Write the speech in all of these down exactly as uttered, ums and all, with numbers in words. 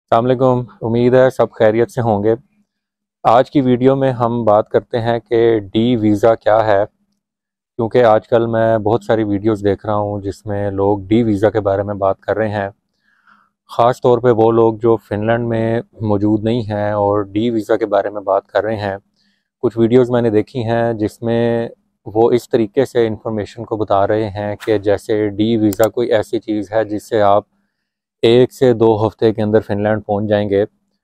अस्सलाम वालेकुम। उम्मीद है सब खैरियत से होंगे। आज की वीडियो में हम बात करते हैं कि डी वीज़ा क्या है, क्योंकि आजकल मैं बहुत सारी वीडियोस देख रहा हूं जिसमें लोग डी वीज़ा के बारे में बात कर रहे हैं। ख़ास तौर पे वो लोग जो फ़िनलैंड में मौजूद नहीं हैं और डी वीज़ा के बारे में बात कर रहे हैं। कुछ वीडियोस मैंने देखी हैं जिसमें वो इस तरीके से इंफॉर्मेशन को बता रहे हैं कि जैसे डी वीज़ा कोई ऐसी चीज़ है जिससे आप एक से दो हफ्ते के अंदर फ़िनलैंड पहुंच जाएंगे।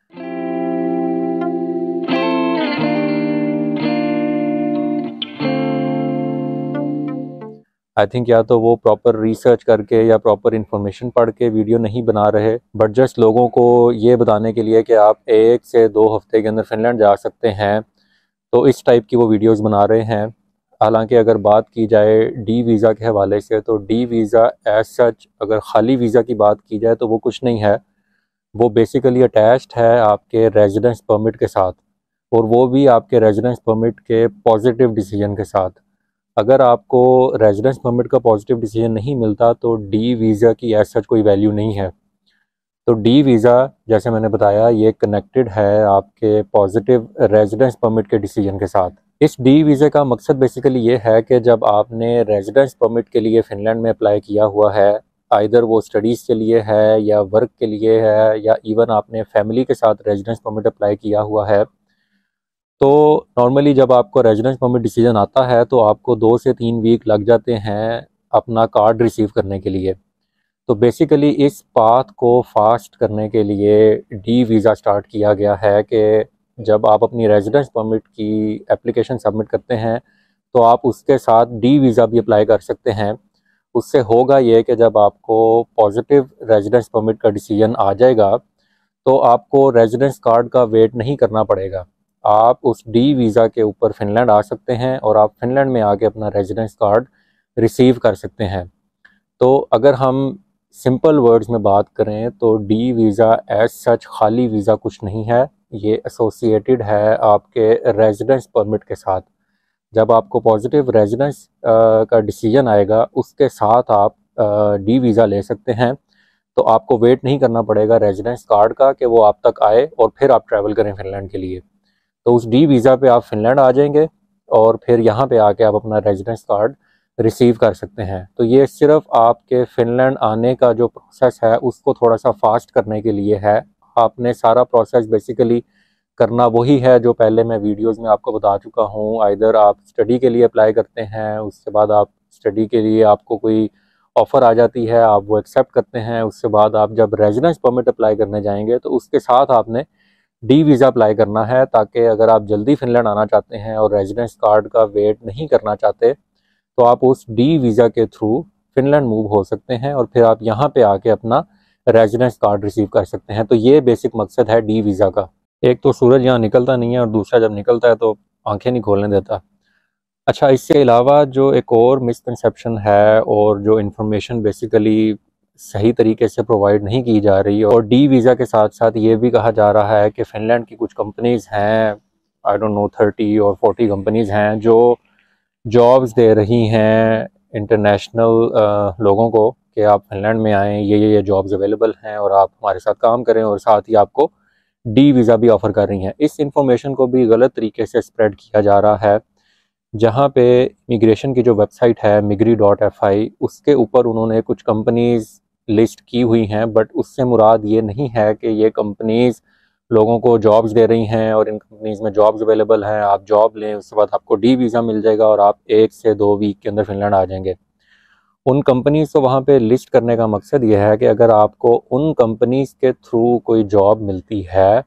आई थिंक या तो वो प्रॉपर रिसर्च करके या प्रॉपर इंफॉर्मेशन पढ़ के वीडियो नहीं बना रहे, बट जस्ट लोगों को ये बताने के लिए कि आप एक से दो हफ्ते के अंदर फ़िनलैंड जा सकते हैं, तो इस टाइप की वो वीडियोस बना रहे हैं। हालांकि अगर बात की जाए डी वीज़ा के हवाले से, तो डी वीज़ा एज सच अगर खाली वीज़ा की बात की जाए तो वो कुछ नहीं है। वो बेसिकली अटैच्ड है आपके रेजिडेंस परमिट के साथ, और वो भी आपके रेजिडेंस परमिट के पॉजिटिव डिसीजन के साथ। अगर आपको रेजिडेंस परमिट का पॉजिटिव डिसीजन नहीं मिलता तो डी वीज़ा की एज सच कोई वैल्यू नहीं है। तो डी वीज़ा, जैसे मैंने बताया, ये कनेक्टेड है आपके पॉजिटिव रेजिडेंस परमिट के डिसीजन के साथ। इस डी वीज़ा का मकसद बेसिकली ये है कि जब आपने रेजिडेंस परमिट के लिए फ़िनलैंड में अप्लाई किया हुआ है, आइदर वो स्टडीज़ के लिए है या वर्क के लिए है या इवन आपने फैमिली के साथ रेजिडेंस परमिट अप्लाई किया हुआ है, तो नॉर्मली जब आपको रेजिडेंस परमिट डिसीजन आता है तो आपको दो से तीन वीक लग जाते हैं अपना कार्ड रिसीव करने के लिए। तो बेसिकली इस पाथ को फास्ट करने के लिए डी वीज़ा स्टार्ट किया गया है कि जब आप अपनी रेजिडेंस परमिट की एप्लीकेशन सबमिट करते हैं तो आप उसके साथ डी वीज़ा भी अप्लाई कर सकते हैं। उससे होगा ये कि जब आपको पॉजिटिव रेजिडेंस परमिट का डिसीजन आ जाएगा तो आपको रेजिडेंस कार्ड का वेट नहीं करना पड़ेगा। आप उस डी वीज़ा के ऊपर फ़िनलैंड आ सकते हैं और आप फ़िनलैंड में आके अपना रेजिडेंस कार्ड रिसीव कर सकते हैं। तो अगर हम सिंपल वर्ड्स में बात करें तो डी वीज़ा एज सच खाली वीज़ा कुछ नहीं है, ये एसोसिएटेड है आपके रेजिडेंस परमिट के साथ। जब आपको पॉजिटिव रेजिडेंस का डिसीजन आएगा उसके साथ आप डी वीज़ा ले सकते हैं। तो आपको वेट नहीं करना पड़ेगा रेजिडेंस कार्ड का कि वो आप तक आए और फिर आप ट्रैवल करें फ़िनलैंड के लिए। तो उस डी वीज़ा पे आप फ़िनलैंड आ जाएंगे और फिर यहाँ पे आके आप अपना रेजिडेंस कार्ड रिसीव कर सकते हैं। तो ये सिर्फ आपके फ़िनलैंड आने का जो प्रोसेस है उसको थोड़ा सा फास्ट करने के लिए है। आपने सारा प्रोसेस बेसिकली करना वही है जो पहले मैं वीडियोस में आपको बता चुका हूँ। आइदर आप स्टडी के लिए अप्लाई करते हैं, उसके बाद आप स्टडी के लिए आपको कोई ऑफ़र आ जाती है, आप वो एक्सेप्ट करते हैं। उसके बाद आप जब रेजिडेंस परमिट अप्लाई करने जाएंगे तो उसके साथ आपने डी वीज़ा अप्लाई करना है, ताकि अगर आप जल्दी फ़िनलैंड आना चाहते हैं और रेजिडेंस कार्ड का वेट नहीं करना चाहते तो आप उस डी वीज़ा के थ्रू फ़िनलैंड मूव हो सकते हैं और फिर आप यहाँ पे आके अपना रेजिडेंस कार्ड रिसीव कर सकते हैं। तो ये बेसिक मकसद है डी वीज़ा का। एक तो सूरज यहाँ निकलता नहीं है और दूसरा जब निकलता है तो आंखें नहीं खोलने देता। अच्छा, इसके अलावा जो एक और मिसकंसेप्शन है और जो इन्फॉर्मेशन बेसिकली सही तरीके से प्रोवाइड नहीं की जा रही, और डी वीज़ा के साथ साथ ये भी कहा जा रहा है कि फ़िनलैंड की कुछ कंपनीज़ हैं, आई डोंट नो थर्टी और फोर्टी कंपनीज़ हैं जो जॉब्स दे रही हैं इंटरनेशनल लोगों को कि आप फ़िनलैंड में आएँ, ये ये ये जॉब्स अवेलेबल हैं और आप हमारे साथ काम करें, और साथ ही आपको डी वीज़ा भी ऑफ़र कर रही हैं। इस इंफॉर्मेशन को भी गलत तरीके से स्प्रेड किया जा रहा है। जहाँ पे इमिग्रेशन की जो वेबसाइट है मिग्री डॉट एफ आई, उसके ऊपर उन्होंने कुछ कंपनीज़ लिस्ट की हुई हैं, बट उससे मुराद ये नहीं है कि ये कंपनीज़ लोगों को जॉब्स दे रही हैं और इन कंपनीज़ में जॉब्स अवेलेबल हैं, आप जॉब लें, उसके बाद आपको डी वीज़ा मिल जाएगा और आप एक से दो वीक के अंदर फ़िनलैंड आ जाएंगे। उन कंपनीज़ को वहाँ पे लिस्ट करने का मकसद ये है कि अगर आपको उन कंपनीज़ के थ्रू कोई जॉब मिलती है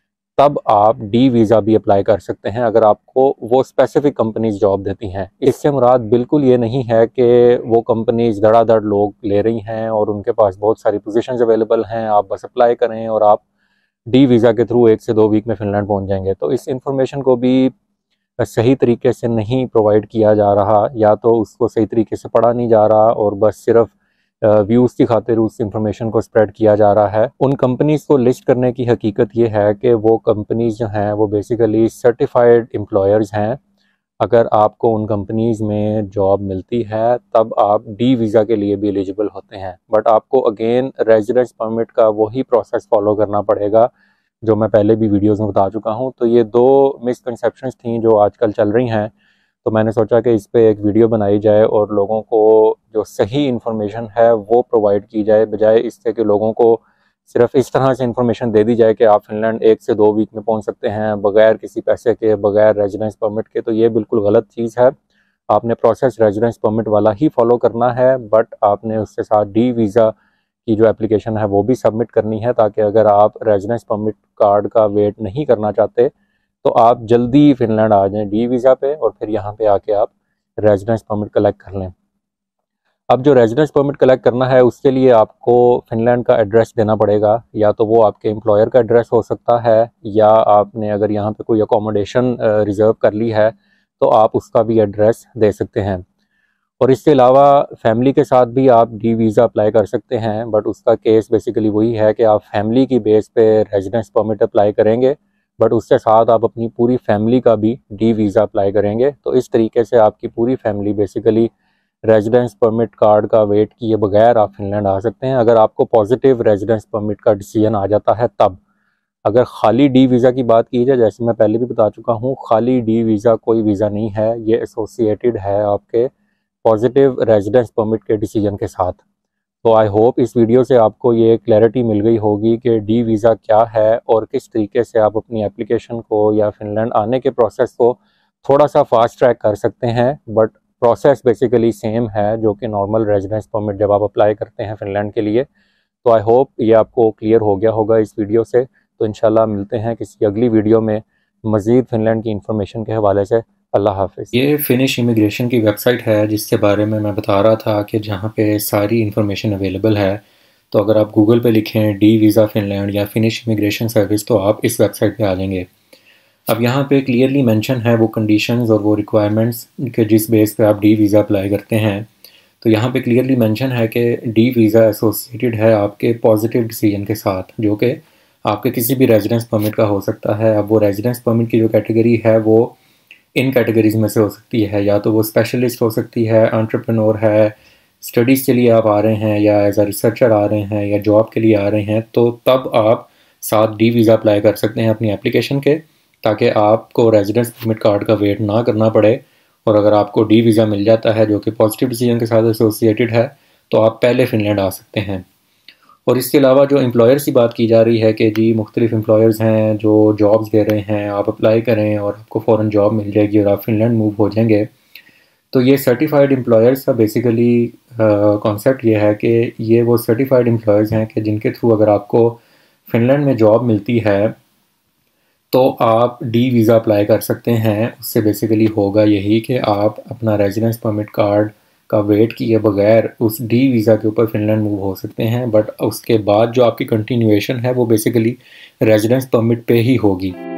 तब आप डी वीज़ा भी अप्लाई कर सकते हैं, अगर आपको वो स्पेसिफिक कंपनीज जॉब देती हैं। इससे मुराद बिल्कुल ये नहीं है कि वो कंपनीज धड़ाधड़ लोग ले रही हैं और उनके पास बहुत सारी पोजीशंस अवेलेबल हैं, आप बस अप्लाई करें और आप डी वीज़ा के थ्रू एक से दो वीक में फ़िनलैंड पहुंच जाएंगे। तो इस इंफॉर्मेशन को भी सही तरीके से नहीं प्रोवाइड किया जा रहा, या तो उसको सही तरीके से पढ़ा नहीं जा रहा और बस सिर्फ व्यूज़ की खातिर उस इंफॉर्मेशन को स्प्रेड किया जा रहा है। उन कंपनीज़ को लिस्ट करने की हकीकत ये है कि वो कंपनीज़ जो हैं वो बेसिकली सर्टिफाइड एम्प्लॉयर्स हैं, अगर आपको उन कंपनीज़ में जॉब मिलती है तब आप डी वीज़ा के लिए भी एलिजिबल होते हैं। बट आपको अगेन रेजिडेंस परमिट का वही प्रोसेस फॉलो करना पड़ेगा जो मैं पहले भी वीडियोस में बता चुका हूं। तो ये दो मिसकंसेप्शंस थी जो आजकल चल रही हैं, तो मैंने सोचा कि इस पे एक वीडियो बनाई जाए और लोगों को जो सही इन्फॉर्मेशन है वो प्रोवाइड की जाए, बजाय इससे कि लोगों को सिर्फ इस तरह से इन्फॉर्मेशन दे दी जाए कि आप फिनलैंड एक से दो वीक में पहुंच सकते हैं बगैर किसी पैसे के, बगैर रेजिडेंस परमिट के। तो ये बिल्कुल गलत चीज़ है। आपने प्रोसेस रेजिडेंस परमिट वाला ही फॉलो करना है, बट आपने उसके साथ डी वीज़ा की जो एप्लीकेशन है वो भी सबमिट करनी है, ताकि अगर आप रेजिडेंस परमिट कार्ड का वेट नहीं करना चाहते तो आप जल्दी फिनलैंड आ जाएं डी वीज़ा पे और फिर यहाँ पे आके आप रेजिडेंस परमिट कलेक्ट कर लें। अब जो रेजिडेंस परमिट कलेक्ट करना है उसके लिए आपको फिनलैंड का एड्रेस देना पड़ेगा। या तो वो आपके एम्प्लॉयर का एड्रेस हो सकता है, या आपने अगर यहाँ पे कोई अकोमोडेशन रिज़र्व कर ली है तो आप उसका भी एड्रेस दे सकते हैं। और इसके अलावा फैमिली के साथ भी आप डी वीज़ा अप्लाई कर सकते हैं, बट उसका केस बेसिकली वही है कि आप फैमिली की बेस पे रेजिडेंस परमिट अप्लाई करेंगे, बट उसके साथ आप अपनी पूरी फैमिली का भी डी वीज़ा अप्लाई करेंगे। तो इस तरीके से आपकी पूरी family basically residence permit card का वेट किए बगैर आप फिनलैंड आ सकते हैं, अगर आपको पॉजिटिव रेजिडेंस परमिट का डिसीजन आ जाता है तब। अगर खाली डी वीज़ा की बात की जाए, जैसे मैं पहले भी बता चुका हूँ, खाली डी वीज़ा कोई वीज़ा नहीं है, ये एसोसिएटेड है आपके पॉजिटिव रेजिडेंस परमिट के डिसीजन के साथ। तो आई होप इस वीडियो से आपको ये क्लैरिटी मिल गई होगी कि डी वीज़ा क्या है और किस तरीके से आप अपनी एप्लीकेशन को या फिनलैंड आने के प्रोसेस को थोड़ा सा फास्ट ट्रैक कर सकते हैं। बट प्रोसेस बेसिकली सेम है जो कि नॉर्मल रेजिडेंस परमिट जब आप अप्लाई करते हैं फिनलैंड के लिए। तो आई होप ये आपको क्लियर हो गया होगा इस वीडियो से। तो इंशाल्लाह मिलते हैं किसी अगली वीडियो में मज़ीद फिनलैंड की इंफॉर्मेशन के हवाले से। अल्लाह हाफिज़। ये फिनिश इमिग्रेशन की वेबसाइट है जिसके बारे में मैं बता रहा था कि जहाँ पे सारी इन्फॉर्मेशन अवेलेबल है। तो अगर आप गूगल पे लिखें डी वीज़ा फिनलैंड या फिनिश इमिग्रेशन सर्विस तो आप इस वेबसाइट पे आ जाएंगे। अब यहाँ पे क्लियरली मेंशन है वो कंडीशंस और वो रिक्वायरमेंट्स के जिस बेस पे आप डी वीज़ा अप्लाई करते हैं। तो यहाँ पे क्लियरली मेंशन है कि डी वीज़ा एसोसिएटेड है आपके पॉजिटिव डिसीजन के साथ, जो कि आपके किसी भी रेजिडेंस परमिट का हो सकता है। अब वो रेजिडेंस परमिट की जो कैटेगरी है वो इन कैटेगरीज में से हो सकती है, या तो वो स्पेशलिस्ट हो सकती है, एंटरप्रेन्योर है, स्टडीज़ के लिए आप आ रहे हैं या एज अ रिसर्चर आ रहे हैं या जॉब के लिए आ रहे हैं, तो तब आप साथ डी वीज़ा अप्लाई कर सकते हैं अपनी एप्लीकेशन के, ताकि आपको रेजिडेंस परमिट कार्ड का वेट ना करना पड़े। और अगर आपको डी वीज़ा मिल जाता है जो कि पॉजिटिव डिसीजन के साथ एसोसिएटेड है तो आप पहले फिनलैंड आ सकते हैं। और इसके अलावा जो एम्प्लॉयर्स की बात की जा रही है कि जी मुख्तलिफ एम्प्लॉयर्स हैं जो जॉब्स दे रहे हैं, आप अप्लाई करें और आपको फ़ौरन जॉब मिल जाएगी और आप फिनलैंड मूव हो जाएंगे। तो ये सर्टिफाइड एम्प्लॉयर्स का बेसिकली कॉन्सेप्ट ये है कि ये वो सर्टिफाइड एम्प्लॉयर्स हैं कि जिनके थ्रू अगर आपको फिनलैंड में जॉब मिलती है तो आप डी वीज़ा अप्लाई कर सकते हैं। उससे बेसिकली होगा यही कि आप अपना रेजिडेंस परमिट कार्ड का वेट किए बगैर उस डी वीज़ा के ऊपर फिनलैंड मूव हो सकते हैं। बट उसके बाद जो आपकी कंटिन्यूएशन है वो बेसिकली रेजिडेंस परमिट पे ही होगी।